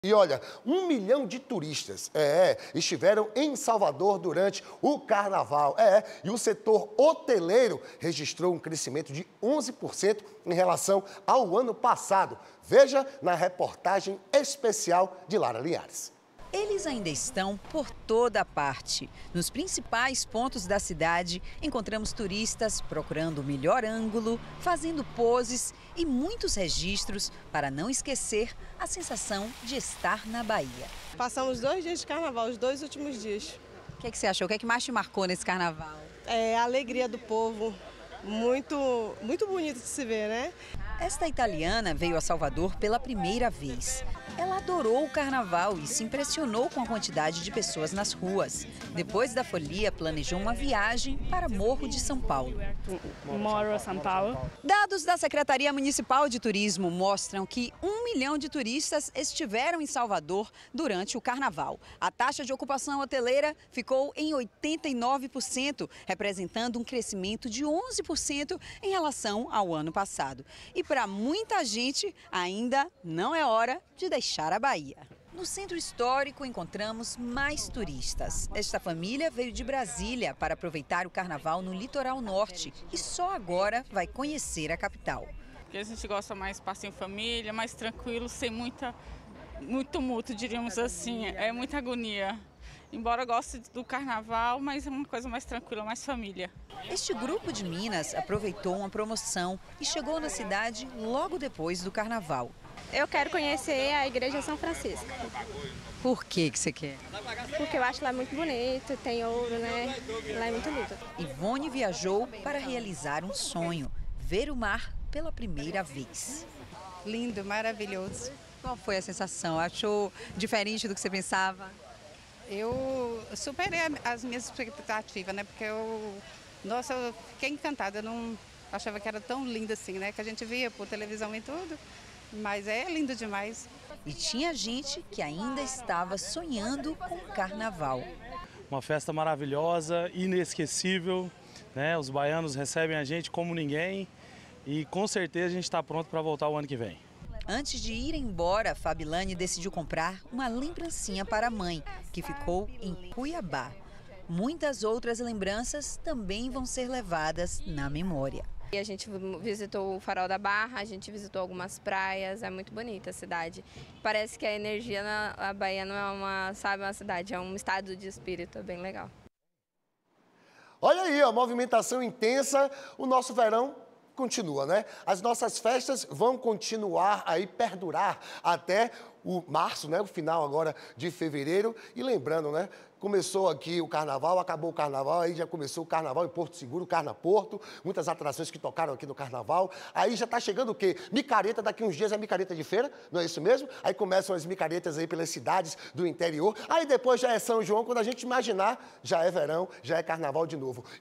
E olha, 1 milhão de turistas estiveram em Salvador durante o carnaval. E o setor hoteleiro registrou um crescimento de 11% em relação ao ano passado. Veja na reportagem especial de Lara Linhares. Eles ainda estão por toda parte. Nos principais pontos da cidade, encontramos turistas procurando o melhor ângulo, fazendo poses e muitos registros para não esquecer a sensação de estar na Bahia. Passamos 2 dias de carnaval, os 2 últimos dias. O que é que você achou? O que é que mais te marcou nesse carnaval? A alegria do povo, muito bonito de se ver, né? Esta italiana veio a Salvador pela primeira vez. Ela adorou o carnaval e se impressionou com a quantidade de pessoas nas ruas. Depois da folia, planejou uma viagem para Morro de São Paulo. Moro São Paulo. Dados da Secretaria Municipal de Turismo mostram que 1 milhão de turistas estiveram em Salvador durante o carnaval. A taxa de ocupação hoteleira ficou em 89%, representando um crescimento de 11% em relação ao ano passado. E para muita gente, ainda não é hora de deixar a Bahia. No centro histórico, encontramos mais turistas. Esta família veio de Brasília para aproveitar o carnaval no litoral norte e só agora vai conhecer a capital. Porque a gente gosta mais de passeio em família, mais tranquilo, sem muito tumulto, diríamos assim. É muita agonia. Embora eu goste do carnaval, mas é uma coisa mais tranquila, mais família. Este grupo de Minas aproveitou uma promoção e chegou na cidade logo depois do carnaval. Eu quero conhecer a Igreja São Francisco. Por que você quer? Porque eu acho lá muito bonito, tem ouro, né? Lá é muito lindo. Ivone viajou para realizar um sonho, ver o mar pela primeira vez. Lindo, maravilhoso. Qual foi a sensação? Achou diferente do que você pensava? Eu superei as minhas expectativas, né? Porque eu fiquei encantada. Eu não achava que era tão lindo assim, né? Que a gente via por televisão e tudo. Mas é lindo demais. E tinha gente que ainda estava sonhando com o carnaval. Uma festa maravilhosa, inesquecível, né? Os baianos recebem a gente como ninguém e com certeza a gente está pronto para voltar o ano que vem. Antes de ir embora, Fabilane decidiu comprar uma lembrancinha para a mãe, que ficou em Cuiabá. Muitas outras lembranças também vão ser levadas na memória. E a gente visitou o Farol da Barra, a gente visitou algumas praias, é muito bonita a cidade. Parece que a energia na Bahia não é uma cidade, é um estado de espírito, é bem legal. Olha aí, a movimentação intensa, o nosso verão continua, né? As nossas festas vão continuar aí, perdurar até o março, né? O final agora de fevereiro. E lembrando, né? Começou aqui o carnaval, acabou o carnaval, aí já começou o carnaval em Porto Seguro, Carnaporto, muitas atrações que tocaram aqui no carnaval. Aí já está chegando o quê? Micareta, daqui uns dias é micareta de feira, não é isso mesmo? Aí começam as micaretas aí pelas cidades do interior. Aí depois já é São João, quando a gente imaginar, já é verão, já é carnaval de novo.